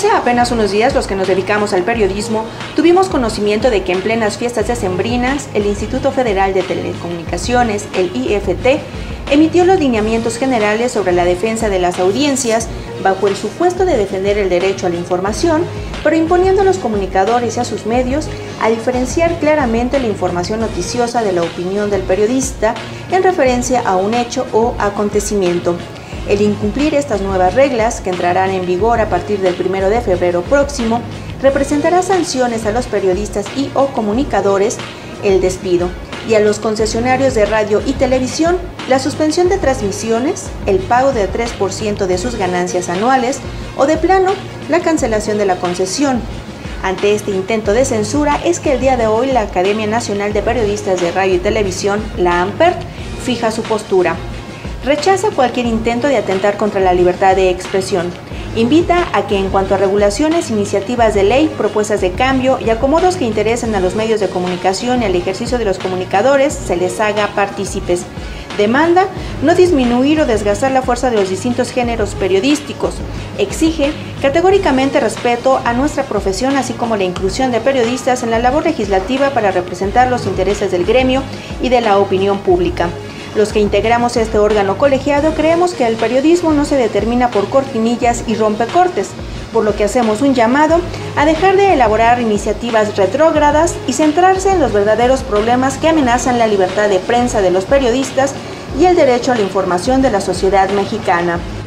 Hace apenas unos días, los que nos dedicamos al periodismo tuvimos conocimiento de que en plenas fiestas decembrinas, el Instituto Federal de Telecomunicaciones, el IFT, emitió los lineamientos generales sobre la defensa de las audiencias bajo el supuesto de defender el derecho a la información, pero imponiendo a los comunicadores y a sus medios a diferenciar claramente la información noticiosa de la opinión del periodista en referencia a un hecho o acontecimiento. El incumplir estas nuevas reglas, que entrarán en vigor a partir del 1 de febrero próximo, representará sanciones a los periodistas y o comunicadores, el despido, y a los concesionarios de radio y televisión, la suspensión de transmisiones, el pago del 3% de sus ganancias anuales o, de plano, la cancelación de la concesión. Ante este intento de censura es que el día de hoy la Academia Nacional de Periodistas de Radio y Televisión, la ANPER, fija su postura. Rechaza cualquier intento de atentar contra la libertad de expresión. Invita a que en cuanto a regulaciones, iniciativas de ley, propuestas de cambio y acomodos que interesen a los medios de comunicación y al ejercicio de los comunicadores, se les haga partícipes. Demanda no disminuir o desgastar la fuerza de los distintos géneros periodísticos. Exige categóricamente respeto a nuestra profesión, así como la inclusión de periodistas en la labor legislativa para representar los intereses del gremio y de la opinión pública. Los que integramos este órgano colegiado creemos que el periodismo no se determina por cortinillas y rompecortes, por lo que hacemos un llamado a dejar de elaborar iniciativas retrógradas y centrarse en los verdaderos problemas que amenazan la libertad de prensa de los periodistas y el derecho a la información de la sociedad mexicana.